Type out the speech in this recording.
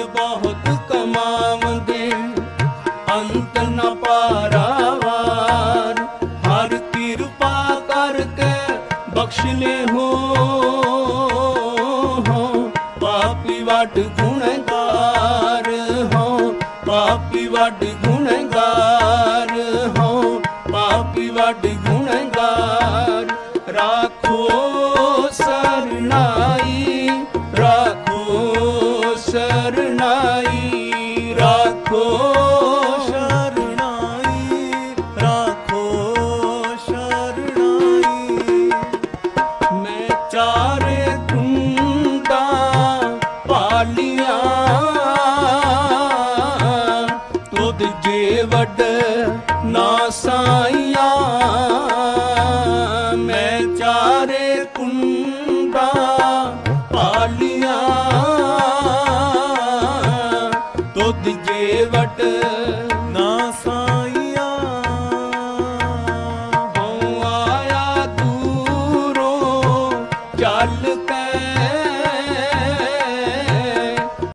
बहुत कमावंदे अंत न पारावार। हर कृपा करके बख्श ले हो पापी वड गुणगार हो, पापी वड गुणगार हो, पापी वड गुणगार। राखो सरनाई, राखो सरनाई, राखो शरणाई, राखो शरणाई। मैं चारे कुंडा पालिया तुद जे वड ना साइया। मैं चारे कुंडा पालिया तुद जे वड ना साइया। हूँ आया दूरों चल